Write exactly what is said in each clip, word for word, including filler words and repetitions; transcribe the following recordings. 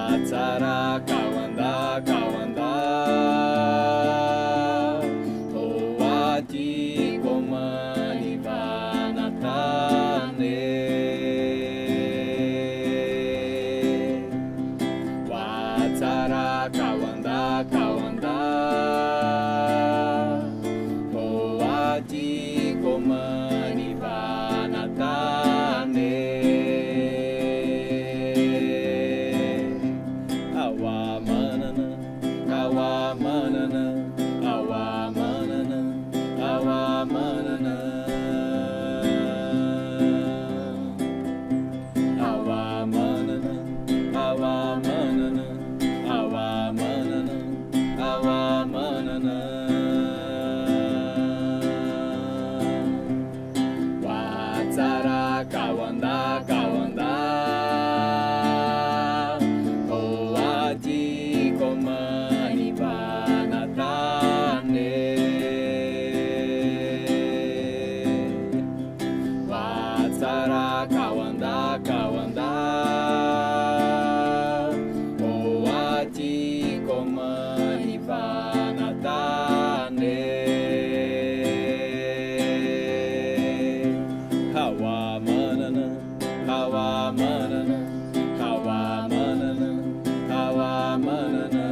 Watsara kawanda kawanda Owati komani vanatane Watsara kawanda kawanda Owati komani vanatane Awa manana, awa manana, awa manana, awa manana, awa manana, awa manana, awa manana, awa manana. Watsara kawanda kawanda. Komani vanatane Watsara kawanda kawanda Owati komani vanatane Hawa manana, hawa manana, hawa manana, hawa manana,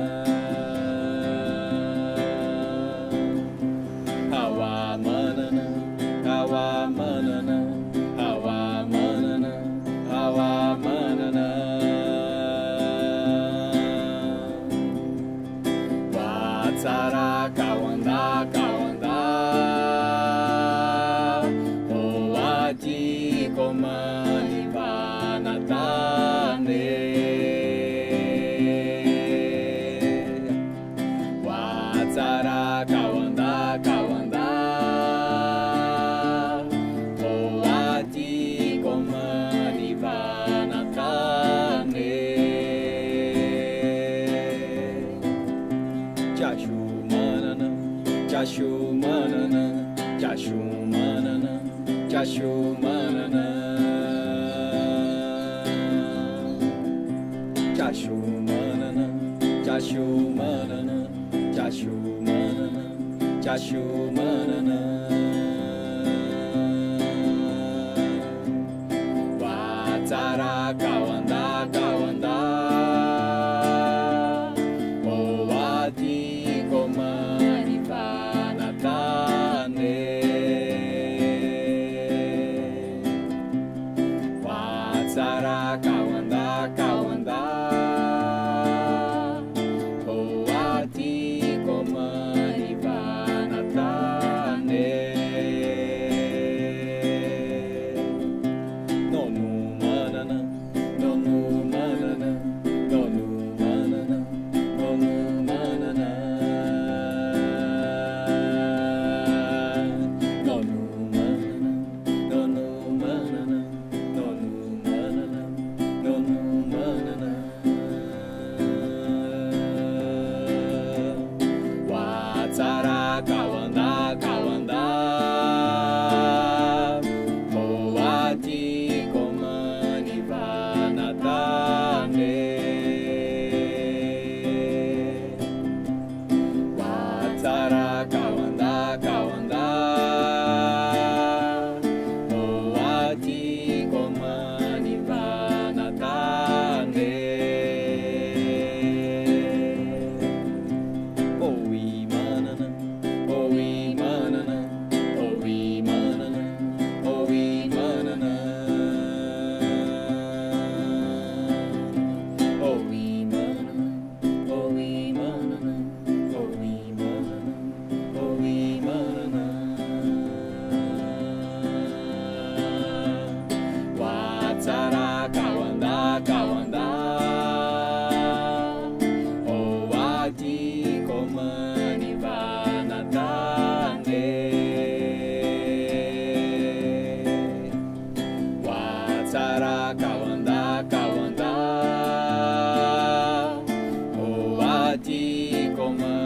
hawa manana, hawa manana, hawa manana, hawa manana. Watsara kawanda kawanda Owati komani vanatane Watsara kawanda kawanda Owati komani vanatane Jashumanana, Jashumanana, Jashumanana, Jashumanana, Jashumanana, Jashumanana, Jashumanana, Jashumanana. Watsara kawanda kawanda Owati komani vanatane Watsara kawanda kawanda Owati komani vanatane Nonu manana, nonu manana, nonu manana, nonu manana, nonu manana, nonu manana, nonu manana, nonu manana. Watsara kawanda kawanda Owati komani vanatane Watsara kawanda kawanda Owati komani vanatane Owi manana, owi manana, owi manana, owi manana, owi manana, owi manana, owi manana, owi manana. Watsara kawanda kawanda Owati komani vanatane Watsara kawanda kawanda Owati komani